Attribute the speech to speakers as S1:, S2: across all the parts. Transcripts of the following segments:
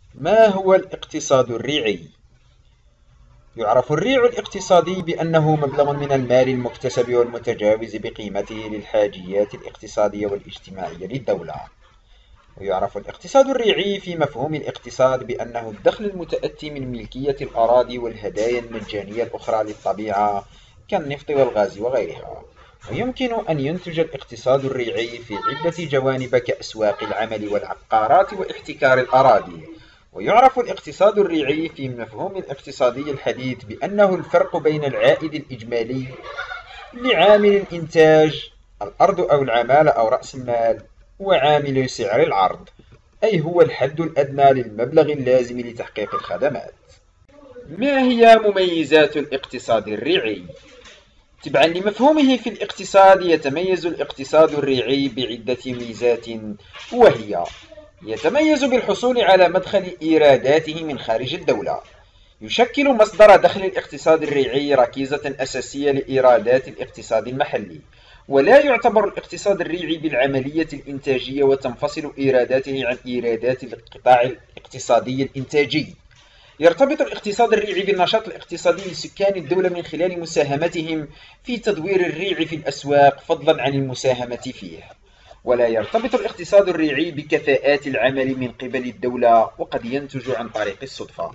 S1: ما هو الاقتصاد الريعي؟ يعرف الريع الاقتصادي بأنه مبلغ من المال المكتسب والمتجاوز بقيمته للحاجيات الاقتصادية والاجتماعية للدولة. ويعرف الاقتصاد الريعي في مفهوم الاقتصاد بأنه الدخل المتأتي من ملكية الأراضي والهدايا المجانية الأخرى للطبيعة كالنفط والغاز وغيرها. ويمكن أن ينتج الاقتصاد الريعي في عدة جوانب كأسواق العمل والعقارات واحتكار الأراضي. ويعرف الاقتصاد الريعي في مفهوم الاقتصادي الحديث بأنه الفرق بين العائد الإجمالي لعامل الإنتاج الأرض أو العمالة أو رأس المال وعامل سعر العرض، أي هو الحد الأدنى للمبلغ اللازم لتحقيق الخدمات. ما هي مميزات الاقتصاد الريعي؟ تبعا لمفهومه في الاقتصاد، يتميز الاقتصاد الريعي بعدة ميزات، وهي: يتميز بالحصول على مدخل إيراداته من خارج الدولة. يشكل مصدر دخل الاقتصاد الريعي ركيزة أساسية لإيرادات الاقتصاد المحلي، ولا يعتبر الاقتصاد الريعي بالعملية الإنتاجية، وتنفصل إيراداته عن إيرادات القطاع الاقتصادي الإنتاجي. يرتبط الاقتصاد الريعي بالنشاط الاقتصادي لسكان الدولة من خلال مساهمتهم في تدوير الريع في الأسواق فضلا عن المساهمة فيه. ولا يرتبط الاقتصاد الريعي بكفاءات العمل من قبل الدولة، وقد ينتج عن طريق الصدفة.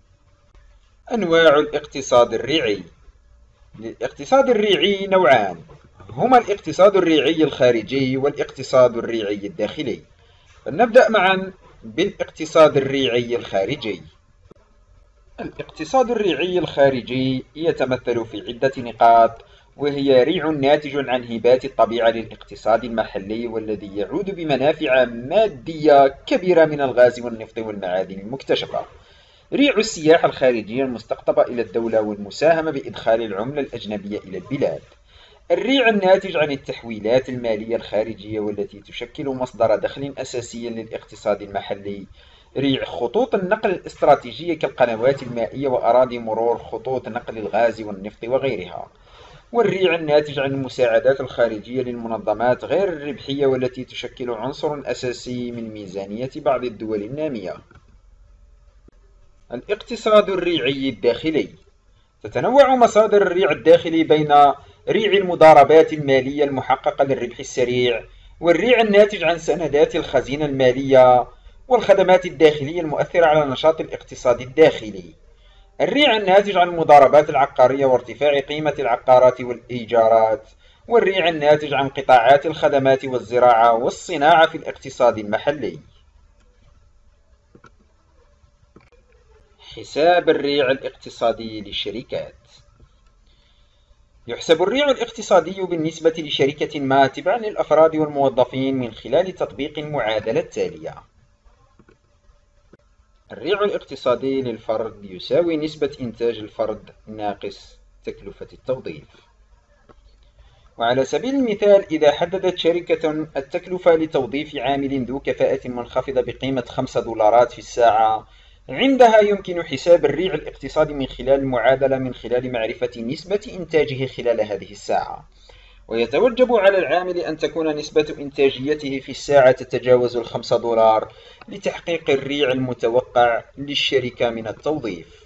S1: أنواع الاقتصاد الريعي: للاقتصاد الريعي نوعان، هما الاقتصاد الريعي الخارجي والاقتصاد الريعي الداخلي. فلنبدأ معا بالاقتصاد الريعي الخارجي. الاقتصاد الريعي الخارجي يتمثل في عدة نقاط، وهي ريع ناتج عن هبات الطبيعة للاقتصاد المحلي، والذي يعود بمنافع مادية كبيرة من الغاز والنفط والمعادن المكتشفة. ريع السياحة الخارجية المستقطبة إلى الدولة والمساهمة بإدخال العملة الأجنبية إلى البلاد. الريع الناتج عن التحويلات المالية الخارجية، والتي تشكل مصدر دخل أساسي للاقتصاد المحلي. ريع خطوط النقل الاستراتيجية كالقنوات المائية وأراضي مرور خطوط نقل الغاز والنفط وغيرها. والريع الناتج عن المساعدات الخارجية للمنظمات غير الربحية، والتي تشكل عنصر أساسي من ميزانية بعض الدول النامية. الاقتصاد الريعي الداخلي: تتنوع مصادر الريع الداخلي بين ريع المضاربات المالية المحققة للربح السريع، والريع الناتج عن سندات الخزينة المالية، والخدمات الداخلية المؤثرة على نشاط الاقتصاد الداخلي. الريع الناتج عن المضاربات العقارية وارتفاع قيمة العقارات والإيجارات، والريع الناتج عن قطاعات الخدمات والزراعة والصناعة في الاقتصاد المحلي. حساب الريع الاقتصادي للشركات: يحسب الريع الاقتصادي بالنسبة لشركة ما تبعا للأفراد والموظفين من خلال تطبيق المعادلة التالية: الريع الاقتصادي للفرد يساوي نسبة إنتاج الفرد ناقص تكلفة التوظيف. وعلى سبيل المثال، إذا حددت شركة التكلفة لتوظيف عامل ذو كفاءة منخفضة بقيمة $5 في الساعة، عندها يمكن حساب الريع الاقتصادي من خلال المعادلة من خلال معرفة نسبة إنتاجه خلال هذه الساعة. ويتوجب على العامل أن تكون نسبة إنتاجيته في الساعة تتجاوز $5 لتحقيق الريع المتوقع للشركة من التوظيف.